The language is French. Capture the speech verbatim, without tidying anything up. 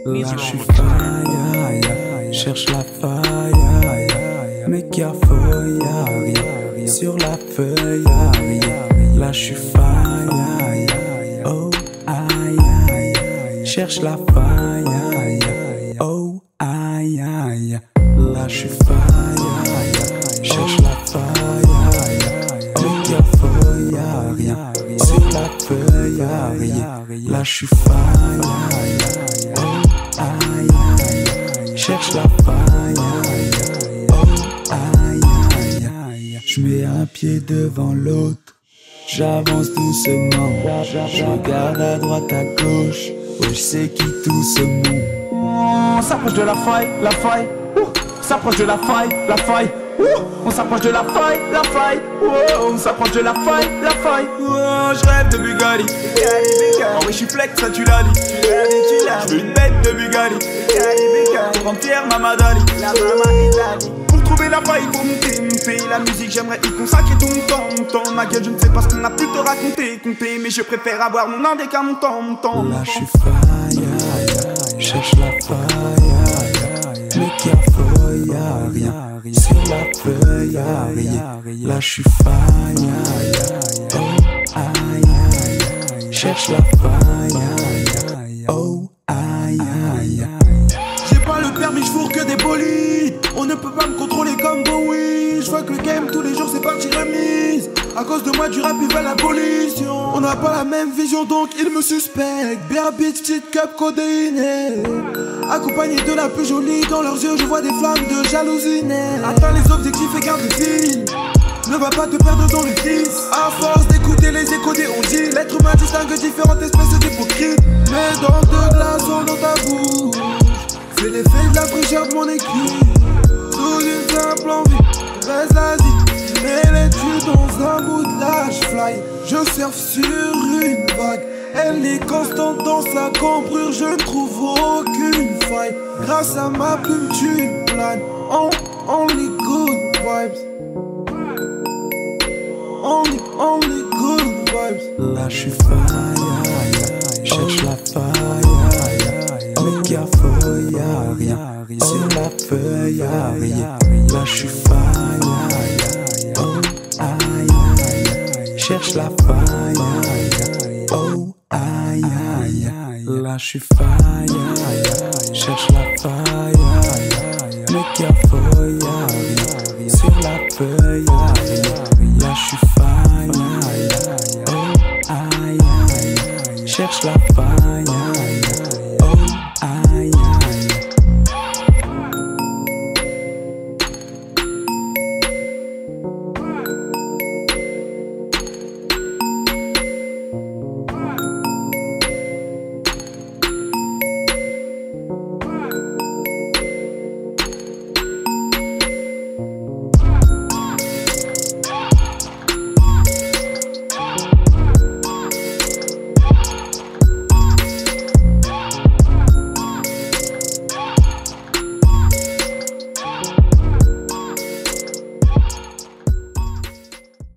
Là je suis faille, cherche la faille, mais qu'il y a feuille, y'a rien. Sur la feuille, y'a rien. Là je suis faille, oh aïe aïe, cherche la faille, oh aïe aïe. Là je suis faille, cherche la faille, mais qu'il y a feuille, y'a rien. Sur la feuille, y'a rien. Là je suis faille, oh aïe aïe, cherche la faille, oh aïe aïe. Je mets un pied devant l'autre, j'avance doucement, je regarde à droite à gauche, ouais je sais qui tout ce monde. On s'approche de la faille, la faille, ouh. On s'approche de la faille, la faille, ouh. On s'approche de la faille, la faille, ouh. On s'approche de la faille, la faille, oh, je rêve de Bugatti. Oh oui je suis flex, ça tu l'as dit. Je veux une bête de Bugatti pour remplir ma madali. Pour trouver la faille, il faut monter, monter. La musique j'aimerais y consacrer tout mon temps, mon temps. Ma gueule je ne sais pas ce qu'on a pu te raconter, compter. Mais je préfère avoir mon indé qu'à mon temps, mon temps. Là je suis faille, cherche la faille, mais qu'il y a feuille, y'a rien. Sur la feuille, y'a rien. Là je suis faille, oh aïe aïe, cherche la faille, oh aïe aïe. J'ai pas le permis, j'fourre que des bolides. On ne peut pas me contrôler comme Bowie. Je vois que le game tous les jours c'est parti remise. À cause de moi du rap il va l'abolition. On n'a pas la même vision donc ils me suspectent. Bear bitch, petite cup codéinée, accompagné de la plus jolie. Dans leurs yeux je vois des flammes de jalousie. Atteins les objectifs et garde le fil. Ne va pas te perdre dans le vice. À force d'écouter les échos des on-dit, l'être humain distingue différentes espèces d'hypocrites. Mets dans de glaçons dans ta bouche, c'est l'effet de la fraîcheur de mon équipe. Sous une simple envie, reste l'Asie. Mets les tues dans un bout de lâche fly. Je surfe sur une vague, elle est constante dans sa cambrure. Je ne trouve aucune faille. Grâce à ma plume tu planes. On, only good vibes. Only, only good vibes. Là je suis faille, cherche la faille, mais qu'il y a feuille, y'a rien. Sur la feuille, y'a rien. Là je suis faille, oh aïe aïe, cherche la faille, oh aïe aïe. Là je suis faille, cherche la faille, mais qu'il y a feuille, y'a rien. Sur la feuille, y'a rien. Là je suis faille, oh aïe aïe, cherche la faille.